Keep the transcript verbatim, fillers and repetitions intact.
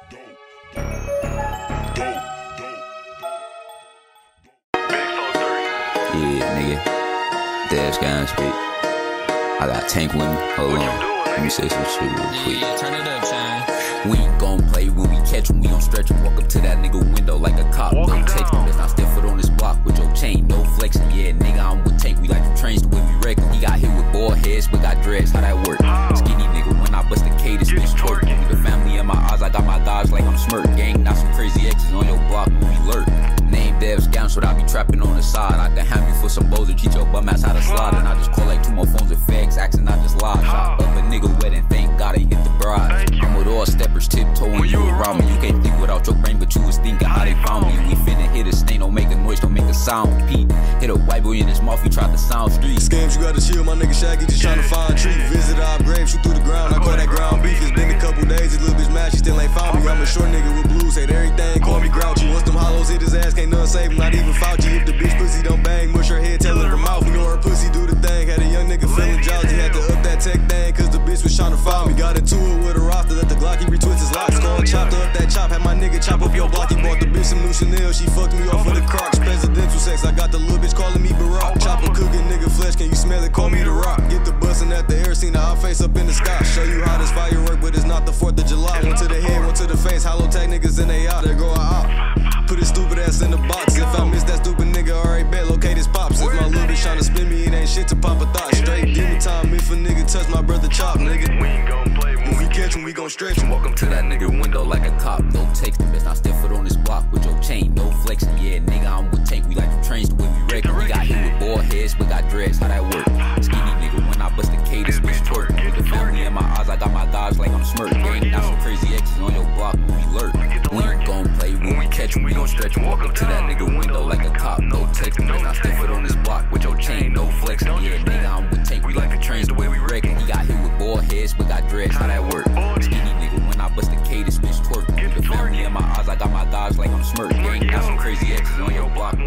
Yeah, nigga. DevScams, bitch. I got Tank with me. Hold on. Let me say some shit real quick. Yeah, turn it up, Shine. We ain't gon' play when we catch him. We gon' stretch him. Walk up to that nigga window like a cop. Walk Don't him text down. him. That's not step foot on this block with your chain. No flexing. Yeah, nigga, I'm with Tank. We like the trains the way we wreck him. He got hit with bald heads, but got dreads. How that work? How? Skinny nigga, when I bust the K, this Get bitch twerk. twerking. The family in my eyes, I got my guys like I'm smirk. Gang, not some crazy exes on your block when we lurk. Name DevScams, so I be trapping on the side. I can have you for some bows and teach your bum ass how to slide. And I just call like two more phones with fags, asking I just lie. Shot up a nigga wet and thank God he hit the bride. Thank you. I'm with all steppers tiptoeing When you you around me. You can't think without your brain, but you was thinking how they found me. We finna hit a stain, don't make a noise, don't make a sound. Pete hit a white boy in his mouth, he tried to sound street. Scams, you gotta chill, my nigga Shaggy just tryna find a tree. Visit our grave, shoot through the ground, I call that ground beef. It's been a couple days, this little bitch mad, she still ain't found me. I'm a short nigga with blues, hate everything, call me grouchy. Once them hollows hit his ass, can't none save him, not even Fauci. If the bitch pussy don't bang, mush her head, tell her to mouth. You know her pussy do the thing, had a young nigga feeling drowsy. Had to up that tech thing, cause the bitch was tryna foul me. Got into it with a roster, let the Glocky retwist his locks. Called chopped up that chop, had my nigga chop up your block. He bought the bitch some new Chanel, she fucked me off with the Crocs. Presidential sex, I got the little bitch calling me Barack. Chopper cooking nigga flesh, can you smell it? Call me the Rock. Get the bustin' at the air scene, now I face up in the sky. Show you how this firework, but it's not the fourth of July. One to the head, one to the face, hollow tag niggas in they out. There go I out. Put his stupid ass in the box. If I miss that stupid nigga, alright bet, locate his pops. If my little bitch tryna spin me, it ain't shit to pop a thought. Straight give me time, if a nigga touch my brother chop, nigga. We ain't gon' play When when we we catch him, we gon' stretch him. Welcome to that nigga window like a cop. No text him, that's not step foot on this block with your chain. No flexing, yeah, nigga, I'm with Tank. We like the trains the way we wreck him. We got hit with bald heads, but got dreads. How that work? Skinny nigga, when I bust the K, this bitch twerk. With the family in my eyes, I got my guys like I'm smirk. Gang, not some crazy exes on your block when we lurk. We ain't gon' play when we catch him. We gon' stretch him. Walk up to that nigga window like a cop. No text him, that's not step foot on this block with your chain. No flexing, yeah, nigga, I'm with Tank. We like the trains the way we wreck him. He got hit with bald heads, but got dreads. How that work? Skinny nigga, when I bust the K, this bitch twerk. With the family in my eyes, I got my guys like I'm smirk. Gang, not some crazy exes on your block